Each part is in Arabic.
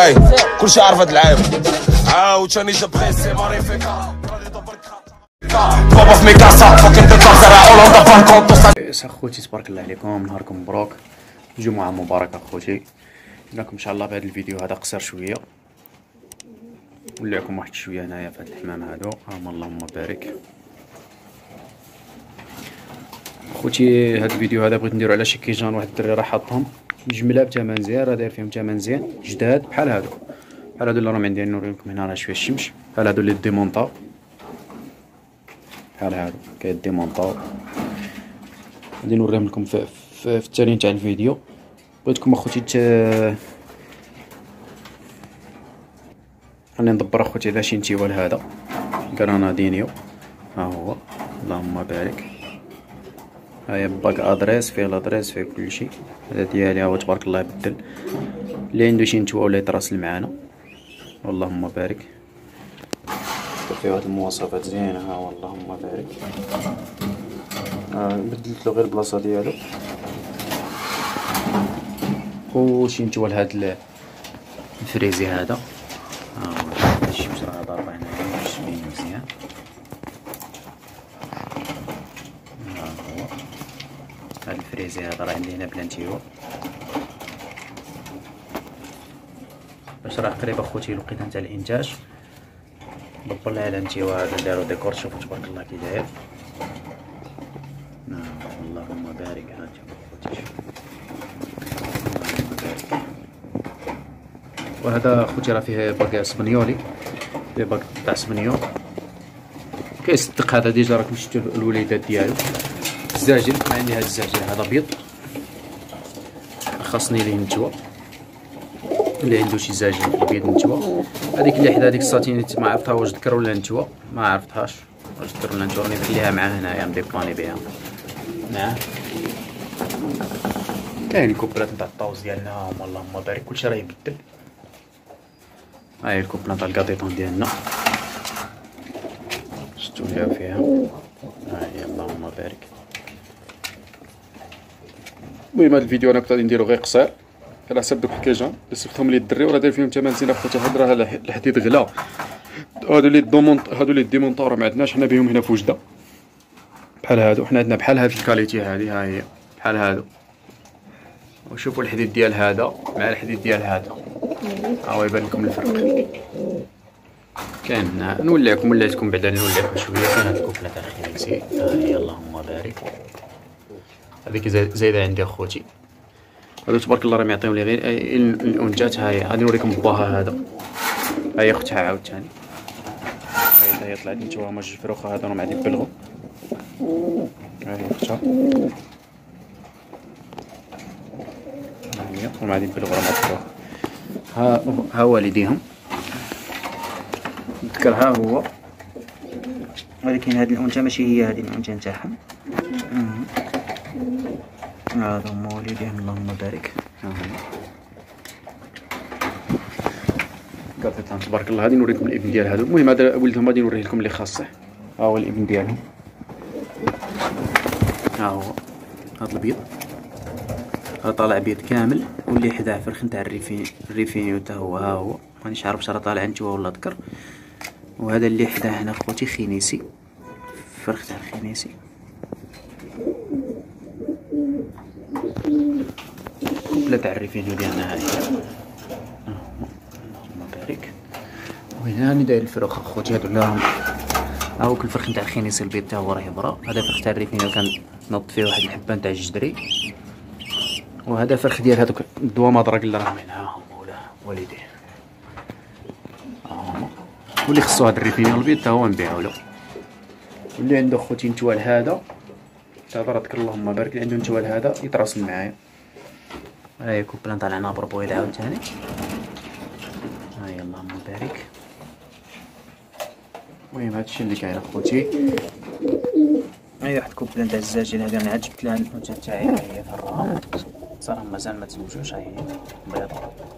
اي كلشي عارف هاد العيب عاوتاني جا بريسي ماريفيكا بابا في ميكاسا فوكين تتزرع هولندا فانكونتو. اخوتي تبارك الله عليكم، نهاركم مبروك، جمعة مباركة اخوتي. لكم ان شاء الله بهذا الفيديو هذا قصير شوية، نوليكم واحد شوية هنايا في هاد الحمام هادو. اللهم بارك خوتي. هاد الفيديو هذا بغيت نديرو على شي كيجان واحد الدري راه حاطهم جمله بثمن زين، راه داير فيهم ثمن زين جداد بحال هادو اللي راهم عندي. نوريكم هنا راه شويه الشمس بحال هادو اللي ديمونطاو بحال هادو كيديمونطاو. غادي نوريهم لكم في التالي تاع الفيديو. بغيتكم اخوتي راني ندبر اخوتي هذا شي انتيوال هذا غرانادينيو، ها هو اللهم بارك. هاهي باك ادريس فيه لادريس فيه كلشي. هذا ديالي هو تبارك الله يبدل. اللي عنده شي نتوى ولا يتراسل معانا اللهم بارك. فيه هاد المواصفات زينه، ها هو اللهم بارك. بدلت له غير البلاصه ديالو وشي نتوى لهاد الفريزي هذا. ها هو الشمس راه ضاربه هنايا باش تبين مزيان. هاد الفريزي هذا راه عندي هنا بلا نتيوه باش راه قريب اخوتي الوقيته نتاع الانتاج. دبر لها الانتيوه هذا دارو ديكور، شوفوا تبارك الله كي داير. اللهم بارك. ها اخوتي وهذا اخوتي راه فيه باك اسبانيولي، فيه باك تاع اسبانيول كيصدق. هذا ديجا راكم شفتوا الوليدات ديالو. الزاجل عندي هذا الزاجل هذا ابيض خاصني ليه نتوى. اللي عنده شي زاجل ابيض نتوى. هذيك اللي حدا هذيك الساتينيت ما عرفتها واش ذكر ولا نتوى، ما عرفتهاش واش ذكر ولا نتوى. راني نخليها معاه هنايا مديباني بها معاه. كاين الكوبلات نتاع الطاوز ديالنا هما اللهم بارك، كلشي راه يبدل. هاهي الكوبلات تاع الكاطيطون ديالنا شفتو اللي فيها. هاهي اللهم بارك. المهم هاد الفيديو انا كنت غادي نديرو غير قصير على حساب دوك الكيجان اللي صيفطهم لي الدري وراه داير فيهم ثمن زين اخوتي. هاد راه الحديد غلا. هادو اللي ديمونطاو راه ما عندناش حنا بهم هنا في وجده بحال هادو. حنا عندنا بحال هاد الكاليتي هادي، ها هي بحال هادو. وشوفوا الحديد ديال هذا مع الحديد ديال هذا، ها هو يبان لكم الفرق. كاين هنا نوليكم وليتكم بعدا نوليكم شويه. كاين هاد الكوبله تاع الخميسي، ها هي اللهم بارك. هذيك زايده عندي اخوتي. هادو تبارك الله راهم يعطيهم لي غير الانجات. غادي نوريكم باها هذا. هاهي اختها عاوتاني. هاهي طلعت نتوما هما جوج فروخه هذا راهم غادي يبلغوا. هاهي اختها راهم غادي يبلغوا راهم الفروخ. ها والديهم نذكر. ها هو ولكن هاد الانثى ماشي هي هادي الانثى نتاعهم. هذا هما والديهم اللهم بارك. ها هما كافيتان تبارك الله. غادي نوريكم الابن ديال هادو. المهم هذا ولدهم غادي نوريه لكم اللي خاصه. ها هو الابن ديالهم، ها هو هذا الابيض راه طالع بيض كامل، واللي حداه فرخ نتاع الريفينيو حتى هو. ها هو مانيش عارف واش راه طالع نتوى ولا ذكر. وهذا اللي حداه هنا خوتي خنيسي، فرخ تاع الخنيسي. كوبله تاع الريفينيو ديالنا هاهي اللهم بارك. وهنا راني داير الفروخ اخوتي هادو اللي راهم. ها هو الفرخ نتاع الخنيسي البيض تا هو راه يبرا. هذا فرخ تاع الريفينيو كان نط فيه واحد الحبه نتاع الجدري. وهذا فرخ ديال هذوك الدوا مضرق اللي راهم هنا، ها هما ولا والديه. واللي خصو هاد الريفينيو البيض تا هو نبيعو له. واللي عنده خوتي نتوال هذا هذا راه ذكر اللهم بارك. اللي عنده نتوال هذا يتراسل معايا. هاهي كوبلان طالع نابر بويض عاوتاني. هاهي اللهم بارك. المهم هادشي اللي كاين اخوتي. هاهي واحد كوبلان تاع الزاجل هادي، انا عاد جبت لها الانثى تاعي هي فرها صراحه مازال ما تزوجوش. هاهي بيضة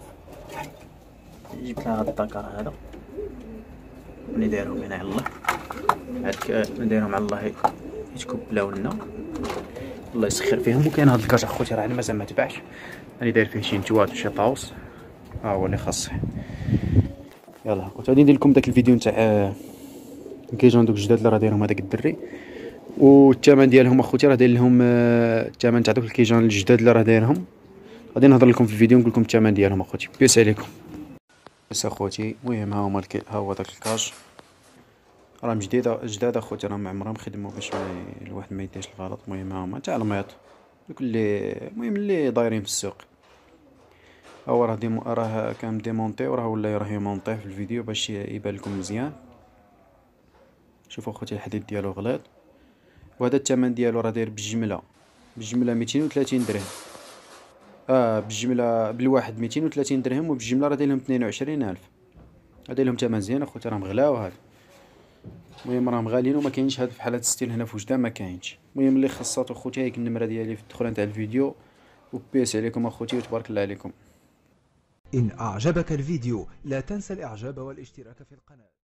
جبت لها هاد الذكر هذا اللي دايرهم هنا. يلاه هاد نديرهم على الله يتكبلاو لنا الله يسخر فيهم. وكاين هاد الكاج اخوتي راه مازال ما تباعش، راني داير فيه شي نتوات وشي طاوس. ها هو اللي خاصه. يلا خوتي غادي ندير لكم داك الفيديو نتاع كيجون دوك الجداد اللي راه دايرهم هذاك الدري، والثمن ديالهم اخوتي راه داير لهم الثمن تاع دوك الكيجون الجداد اللي راه دايرهم. غادي نهضر لكم في الفيديو نقول لكم الثمن ديالهم اخوتي. بيس عليكم. بس اخوتي المهم ها هما ها هو داك الكاش راهم جداد اخوتي، راهم عمرهم خدموا باش الواحد ما يديرش الغلط. المهم ها هما تاع الميط دوك المهم اللي دايرين في السوق. هو راه كان ديمونطي وراه ولا راه يمونطيه في الفيديو باش يبان لكم مزيان. شوفوا اخوتي الحديد ديالو غليظ، وهذا الثمن ديالو راه داير بالجمله 230 درهم. بالجمله بالواحد 230 درهم، وبالجمله راه داير لهم 22000. هذا لهم ثمن زين اخوتي، راهم غلاو هاد. المهم راهم غاليين وما كاينش هاد في حالات ستيل هنا في وجده ما كاينش. المهم اللي خاصاتو اخوتي هايك النمره ديالي في الدخله نتاع الفيديو. وبيس عليكم اخوتي وتبارك الله عليكم. إن أعجبك الفيديو لا تنسى الإعجاب والاشتراك في القناة.